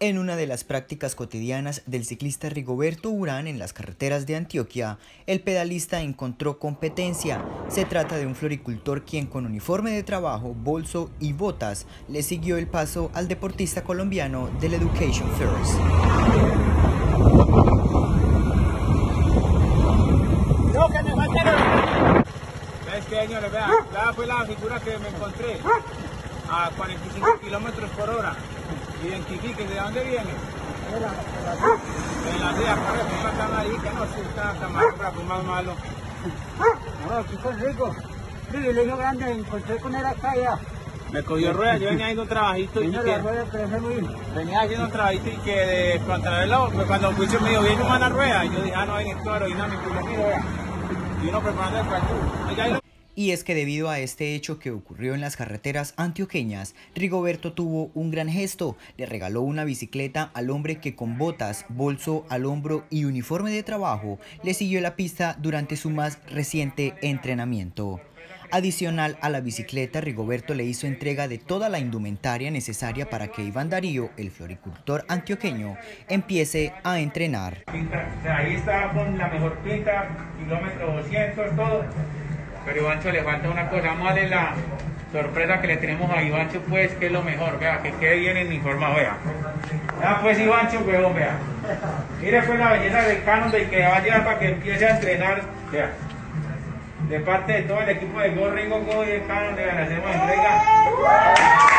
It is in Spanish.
En una de las prácticas cotidianas del ciclista Rigoberto Urán en las carreteras de Antioquia, el pedalista encontró competencia. Se trata de un floricultor quien con uniforme de trabajo, bolso y botas le siguió el paso al deportista colombiano del Education First. No, que me faltaron. ¿Ves, señores? Vean, esta fue la figura que me encontré a 45 km/h. Identifique de dónde viene. De la DEA, por eso no están ahí, que no se está camarada, pues más malo. No, aquí con rico. Privilegio grande, me encontré con él acá ya. Me cogió rueda, yo venía haciendo un trabajito y venía haciendo un trabajito y que de contrarreloj, pues cuando fui me dijo, viene una rueda, y yo dije, no, viene todo aerodinámico, y lo miro, vea. Y uno preparando el parkour. Y es que debido a este hecho que ocurrió en las carreteras antioqueñas, Rigoberto tuvo un gran gesto. Le regaló una bicicleta al hombre que con botas, bolso al hombro y uniforme de trabajo le siguió la pista durante su más reciente entrenamiento. Adicional a la bicicleta, Rigoberto le hizo entrega de toda la indumentaria necesaria para que Iván Darío, el floricultor antioqueño, empiece a entrenar. Ahí está con la mejor pinta, kilómetro 200, todo. Pero Ivancho le falta una cosa, vamos a darle la sorpresa que le tenemos a Ivancho, pues, que es lo mejor, vea, que quede bien uniformado, vea. Ya pues Ivancho, huevón, vea. Mire pues la belleza del Canon del que va a llevar para que empiece a entrenar, vea. De parte de todo el equipo de Go Ringo Go y el Canon le hacemos entrega.